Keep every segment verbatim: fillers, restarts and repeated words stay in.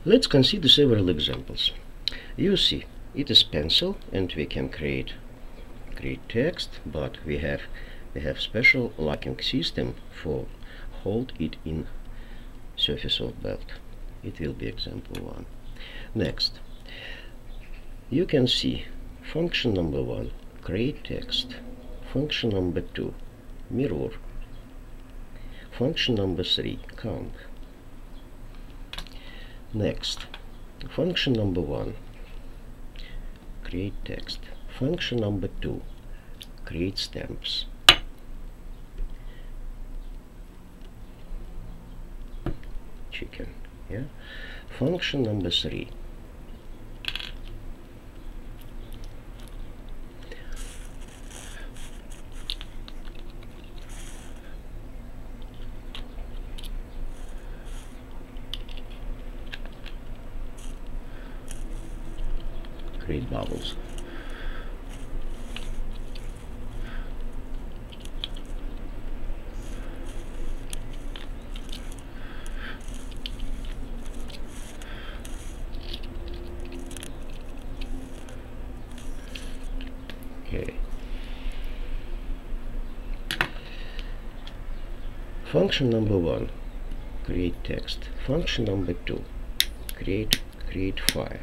Let's consider several examples. You see, it is pencil, and we can create create text, but we have we have special locking system for hold it in surface of belt. It will be example one. Next, you can see function number one, create text. Function number two, mirror. Function number three, count. Next, function number one, create text. Function number two, create stamps. Chicken, yeah. Function number three, create bubbles. Okay. Function number one, create text. Function number two, create create fire.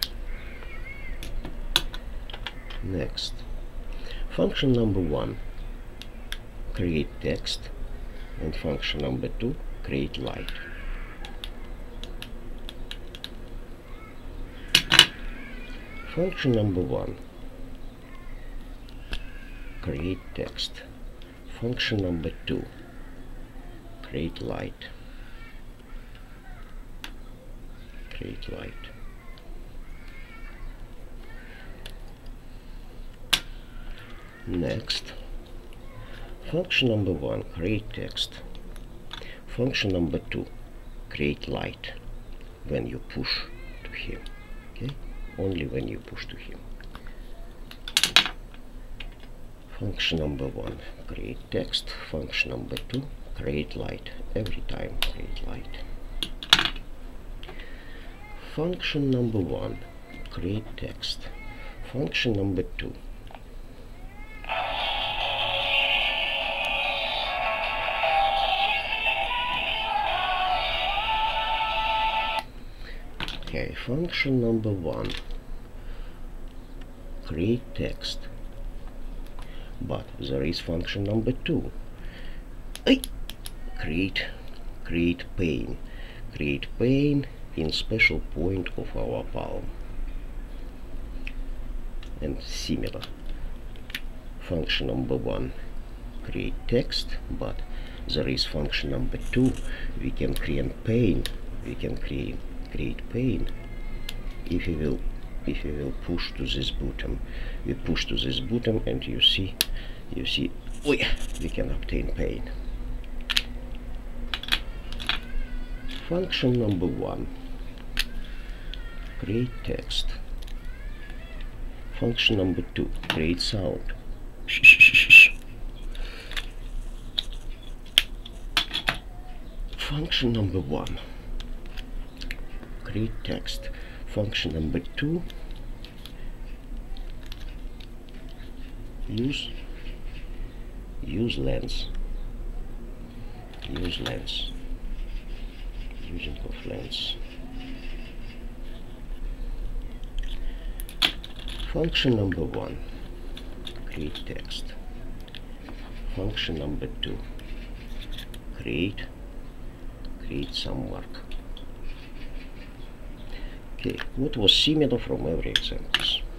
Next, function number one, create text, and function number two, create light. Function number one, create text. Function number two, create light. Create light. Next, function number one, create text. Function number two, create light when you push to him. Okay, only when you push to him. Function number one, create text. Function number two, create light. Every time create light. Function number one, create text. Function number two, okay, function number one, create text, but there is function number two, create create pane. Create pane in special point of our palm. And similar, function number one, create text, but there is function number two, we can create pane. We can create create pane if you will if you will push to this bottom. We push to this bottom, and you see you see oh yeah, we can obtain pane. Function number one, create text. Function number two, create sound. Function number one, create text. Function number two, use use lens. Use lens. Using of lens. Function number one, create text. Function number two, create create some mark. Okay, what was similar from every examples?